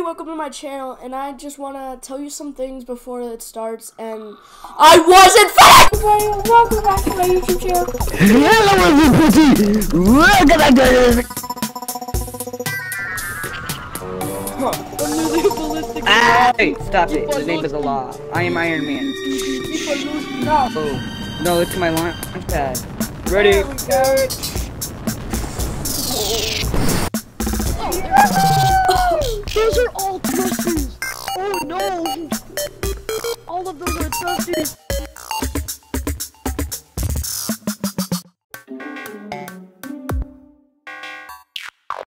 welcome to my channel, and I just want to tell you some things before it starts, and I wasn't finished! Welcome back to my YouTube channel. Hello everybody! Welcome back to Hey, stop it. The name is a law. I am Iron Man. Oh, no, it's my launch pad. Ready? Those are all thrusters! Oh no! All of those are thrusters!